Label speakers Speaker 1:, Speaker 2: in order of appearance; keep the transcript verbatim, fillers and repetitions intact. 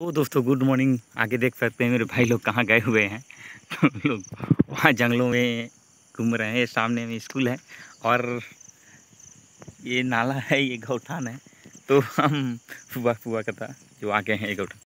Speaker 1: तो दोस्तों good morning. आगे देख सकते हैं मेरे भाई लोग कहाँ गए हुए हैं। तो हम लोग वहाँ जंगलों में घूम रहे हैं। सामने में स्कूल है और ये नाला है, ये गौठान है। तो हम फुआ फुआ का था जो आगे हैं ये गौठान।